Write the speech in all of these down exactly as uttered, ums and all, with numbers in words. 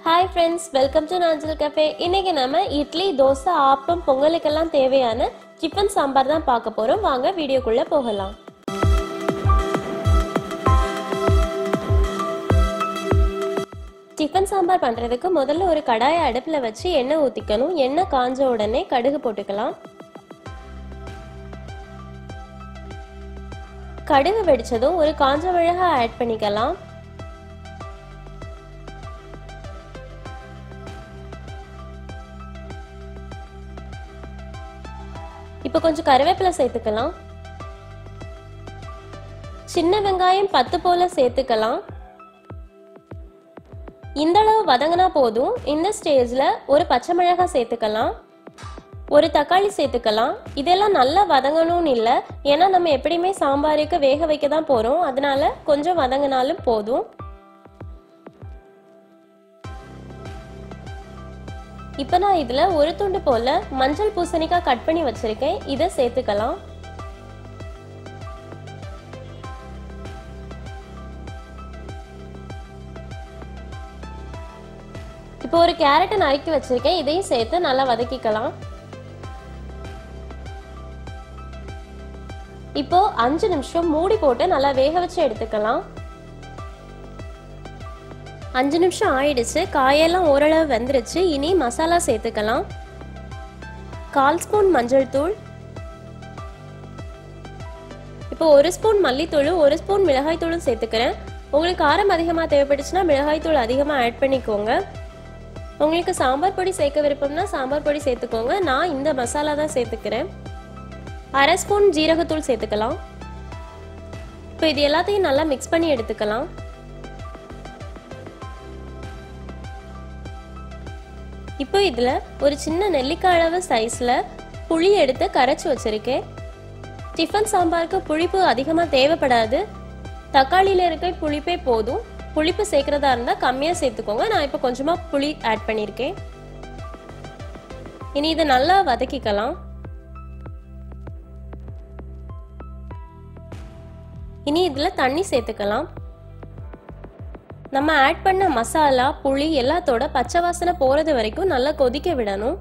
Hi friends, welcome to Nanjal Cafe. இன்னைக்கு நாம இட்லி, தோசை, ஆப்பம், பொங்கலுக்கெல்லாம் தேவையான சிக்கன் சாம்பார் தான் பார்க்க போறோம். வாங்க வீடியோக்குள்ள போகலாம். சிக்கன் சாம்பார் பண்றதுக்கு முதல்ல ஒரு கடாயை அடுப்புல வச்சு எண்ணெய் ஊத்திக்கணும். எண்ணெய் காஞ்ச உடனே கடுகு போட்டுக்கலாம். கடுகு வெடிச்சதும் ஒரு காஞ்ச மிளகாய் ஆட் பண்ணிக்கலாம். இப்போ கொஞ்சம் கறிவேப்பிலை சேர்த்துக்கலாம். சின்ன வெங்காயம் பத்து போல சேர்த்துக்கலாம். இந்த அளவு வதங்கினா போதும். இந்த ஸ்டேஜ்ல ஒரு பச்சை மிளகாய் சேர்த்துக்கலாம். ஒரு தக்காளி சேர்த்துக்கலாம். இதெல்லாம் நல்லா வதங்கணும்னு இல்லை, ஏன்னா நம்ம எப்படியுமே சாம்பாருக்கு வேக வைக்க தான் போறோம். அதனால கொஞ்சம் வதங்கினாலும் போதும். இப்போ நான் இதுல ஒரு துண்டு போல மஞ்சள் பூசணிக்காய் கட் பண்ணி வச்சிருக்கேன். இதை சேர்த்துக்கலாம். இப்போ ஒரு கேரட்டை நறுக்கி வச்சிருக்கேன். இதையும் சேர்த்து நல்லா வதக்கிக்கலாம். இப்போ அஞ்சு நிமிஷம் மூடி போட்டு நல்லா வேக வச்சு எடுத்துக்கலாம். அஞ்சு நிமிஷம் ஆயிடுச்சு. காயெல்லாம் ஓரளவு வெந்துருச்சு. இனி மசாலா சேர்த்துக்கலாம். கால் ஸ்பூன் மஞ்சள் தூள், இப்போ ஒரு ஸ்பூன் மல்லித்தூள், ஒரு ஸ்பூன் மிளகாய் தூளும் சேர்த்துக்கிறேன். உங்களுக்கு காரம் அதிகமாக தேவைப்பட்டுச்சுன்னா மிளகாய் தூள் அதிகமாக ஆட் பண்ணிக்கோங்க. உங்களுக்கு சாம்பார் பொடி சேர்க்க விருப்பம்னா சாம்பார் பொடி சேர்த்துக்கோங்க. நான் இந்த மசாலா தான் சேர்த்துக்கிறேன். அரை ஸ்பூன் ஜீரகத்தூள் சேர்த்துக்கலாம். இப்போ இது எல்லாத்தையும் நல்லா மிக்ஸ் பண்ணி எடுத்துக்கலாம். இப்போ இதுல ஒரு சின்ன நெல்லிக்காய் அளவு சைஸ்ல புளி எடுத்து கரைச்சி வச்சிருக்கேன். டிஃபன் சாம்பாருக்கு புளிப்பு அதிகமா தேவைப்படாது. தக்காளியில இருக்க புளிப்பே போதும். புளிப்பு சேர்க்கறதா இருந்தா கம்மியா சேர்த்துக்கோங்க. நான் இப்போ கொஞ்சமா புளி ஆட் பண்ணிருக்கேன். இனி இதை நல்லா வதக்கிக்கலாம். இனி இதுல தண்ணி சேர்த்துக்கலாம். நம்ம ஆட் பண்ண மசாலா, புளி எல்லாத்தோட பச்சை வாசனை போறது வரைக்கும் நல்லா கொதிக்க விடணும்.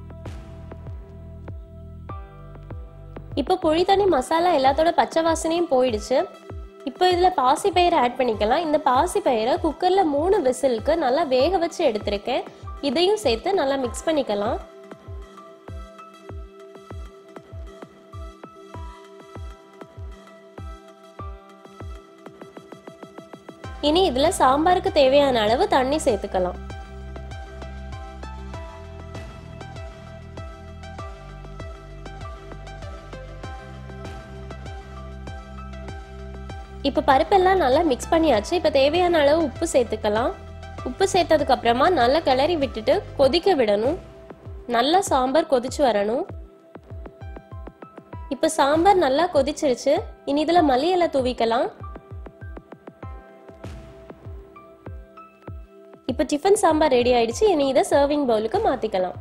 இப்போ புளி தண்ணி மசாலா எல்லாத்தோட பச்சை வாசனையும் போயிடுச்சு. இப்போ இதுல பாசி பயிரை ஆட் பண்ணிக்கலாம். இந்த பாசி பயிரை குக்கர்ல மூணு விசிலுக்கு நல்லா வேக வச்சு எடுத்திருக்கேன். இதையும் சேர்த்து நல்லா மிக்ஸ் பண்ணிக்கலாம். இனி இதுல சாம்பாருக்கு தேவையான அளவு தண்ணி சேர்த்துக்கலாம். இப்ப பருப்பெல்லாம் நல்லா மிக்ஸ் பண்ணியாச்சு. இப்ப தேவையான அளவு உப்பு சேர்த்துக்கலாம். உப்பு சேர்த்ததுக்கு அப்புறமா நல்லா கிளறி விட்டுட்டு கொதிக்க விடணும். நல்லா சாம்பார் கொதிச்சு வரணும். இப்ப சாம்பார் நல்லா கொதிச்சிருச்சு. இனி இதுல மல்லி இலை தூவிக்கலாம். இப்போ டிஃபன் சாம்பார் ரெடி ஆயிடுச்சு. இனி இதை சர்விங் பவுலுக்கு மாத்திக்கலாம்.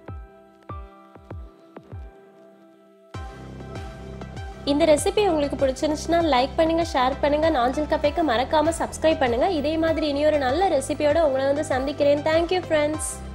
இந்த ரெசிபி உங்களுக்கு பிடிச்சிருந்துச்சுன்னா லைக் பண்ணுங்க, ஷேர் பண்ணுங்க. நாஞ்சல் கஃபேக்கு மறக்காம சப்ஸ்கிரைப் பண்ணுங்க. இதே மாதிரி இனி ஒரு நல்ல ரெசிபியோட உங்களை வந்து சந்திக்கிறேன். Thank you friends.